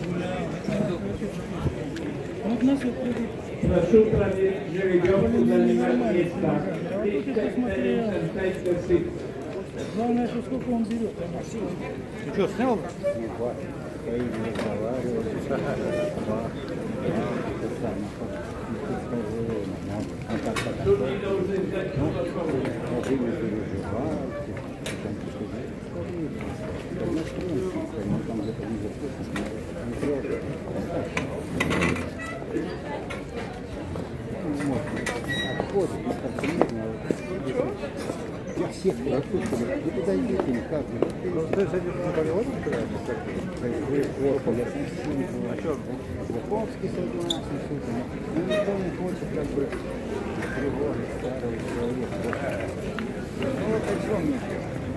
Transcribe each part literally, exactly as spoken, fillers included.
Прошу проверить жеребьевку, занимать места. Главное, что сколько он берет. Ты что, снял? Я всех прошу, чтобы вы туда идите, никак. Ну, ты с этим не полеводом туда? А что? Буковский согласен, ну никто не хочет как бы тревожить старого человека. Ну вот о чем мне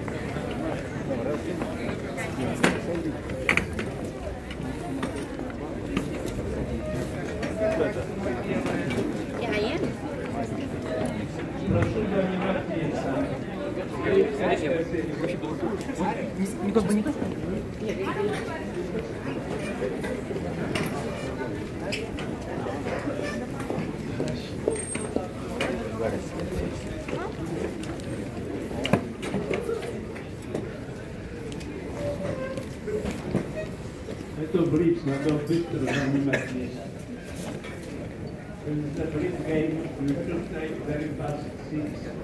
Прошу занимать места. Не как бы не то? Это блиц, надо быстро занимать место. The blitz game, we should take very fast seats.